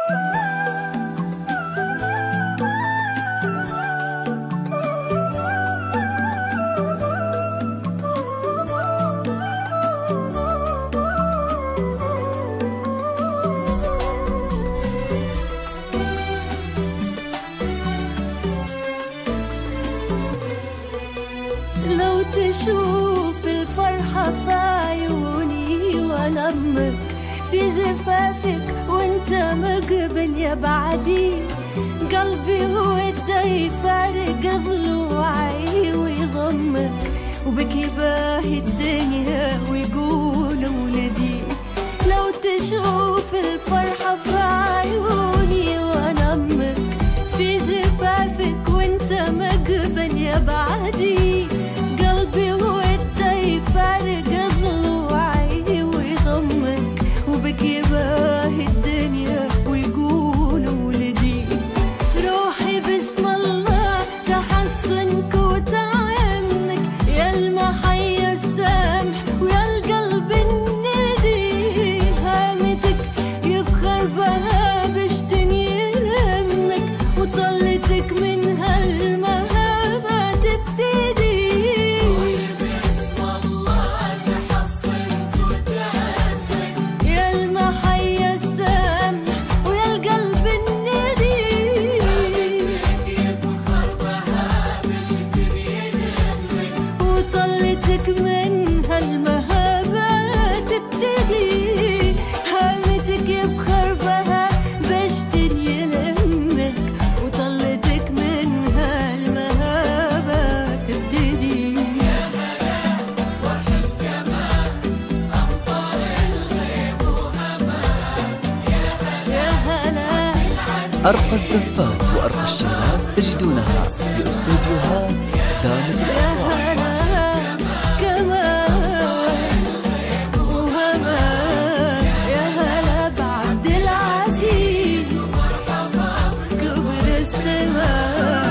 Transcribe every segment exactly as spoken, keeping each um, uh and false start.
لو تشوف الفرحة في عيوني وانا امك في زفافك وانت مقبل يا بعدي، قلبي وده يفارق ضلوعي ويضمك، وبك يباهي الدنيا ويقول ولدي. لو تشوف الفرحة في عيوني وانا امك في زفافك وانت مقبل يا بعدي، قلبي وده يفارق ضلوعي ويضمك، وبك يباهي الدنيا ويقول ولدي. روحي بسم الله تحصنك وتعمك، يا المحيا السامح ويا القلب الندي، هامتك يفخر بها بشتني يهمك، وطلتك من هالمهابة تبتدي. يا المحيا السامح ويا القلب الندي، وطلتك من هالمهابة تبتدي، هامتك يفخر بها بشتن يلمك، وطلتك من هالمهابة تبتدي. يا هلا أرقى الزفات وأرقى الشيلات تجدونها في استوديوهات دامت يا الأفراح. هلا كمان وهمان، يا هلا بعبد العزيز كبر السماء.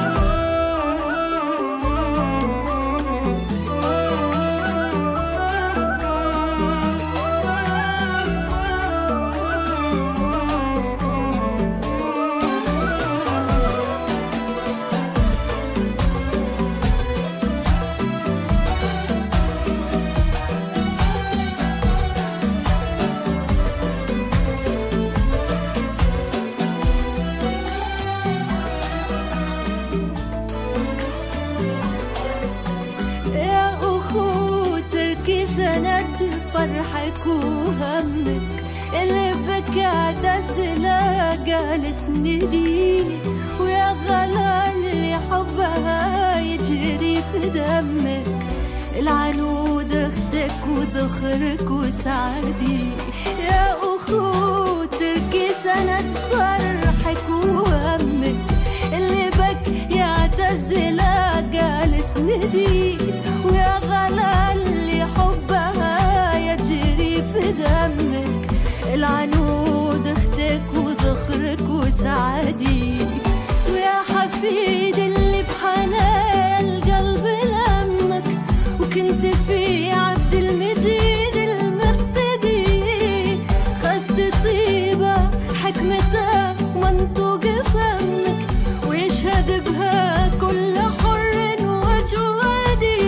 يا أخو تركي سند فرحك وهمك، اللي بكى عتزلة جالس ندي، ويا غلا اللي حبها يجري في دمك، العنود اختك وذخرك وسعدي. يا أخو تركي سند فرحك وهمك، اللي بك يعتزلة جالس ندي، ويا غلا اللي حبها يجري في دمك، العنود اختك وذخرك وسعدي. ويا حفيد اللي بحنان القلب لمك، وكنت في عبد المجيد المقتدي، خذت طيبة حكمته ومنطوق فمك، ويشهد بها كل حر وجوادي.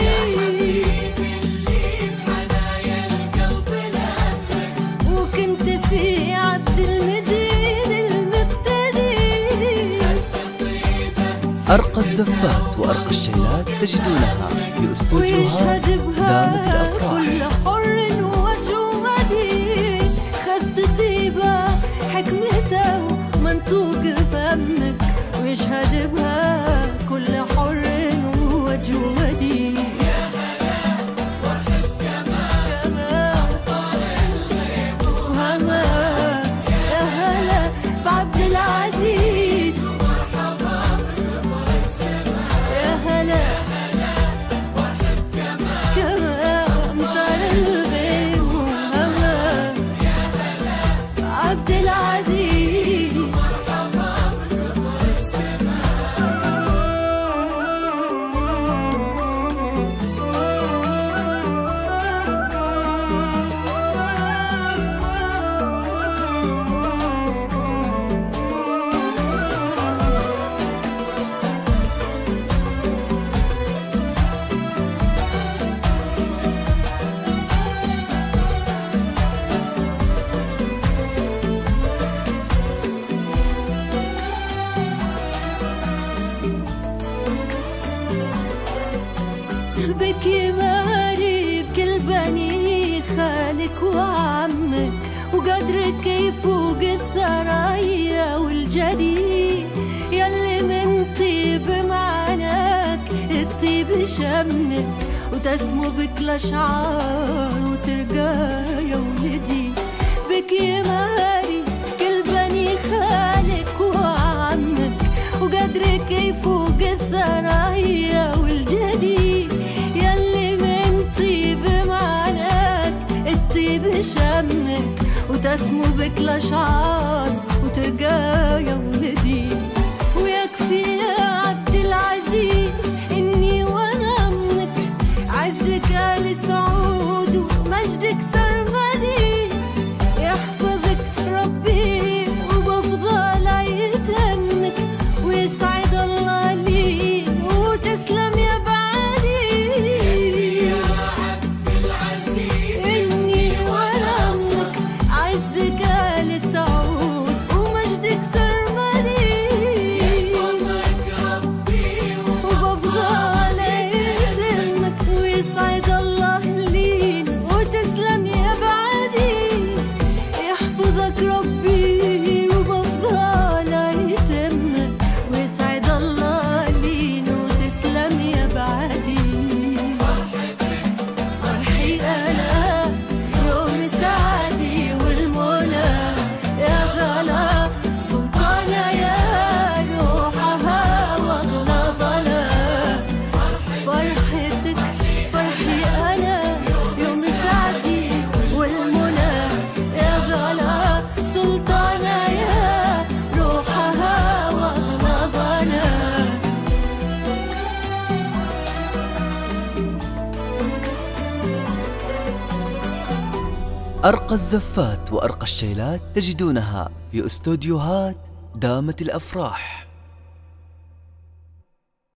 وكنت في عبد المجيد المقتدي. أرقى الزفات وأرقى الشيلات تجدونها في استوديوهات ويشهد دامت بها الأفراح. كل حر وجوادي، خذت طيبة حكمته ومنطوق فمك، ويشهد بها كل حر وجوادي. وهمان، يا هلا بعبد العزيز، يا هلا كمان طال البي. وهمان عبد العزيز، وقدرك يفوق الثرايا والجدي، يلي من طيب معاناك الطيب شمك وتسمو بك الأشعار وترقى يا ولدي. بك يماري كل بني خالك وعمك، وقدرك يفوق الثرايا والجدي، يلي من طيب معاناك الطيب شمك وتسمو بك الأشعار وترقى يا ولدي. ويكفي يا عبد العزيز إني وأنا أمك، عزك آل سعود ومجدك سرمدي، يحفظك ربي وبفضل يتمك، ويسعد الله لي وتسلم يا بعدي. يا عبد العزيز إني وأنا أمك، عزك آل سعود ومجدك سرمدي، يحفظك ربي وبفضل يتمك، ويسعد الله لي وتسلم يا بعدي. يحفظك ربي وبفضل يتمك، ويسعد الله لي وتسلم يا بعدي. فرحي أنا يوم سعدي والمنى، يا غلا سلطانة يا روحها واغلى فرحتك فرحي أنا يوم سعدي والمنى، يا غلا سلطانة يا روحها واغلى. أرقى الزفات وأرقى الشيلات تجدونها في استوديوهات دامت الأفراح.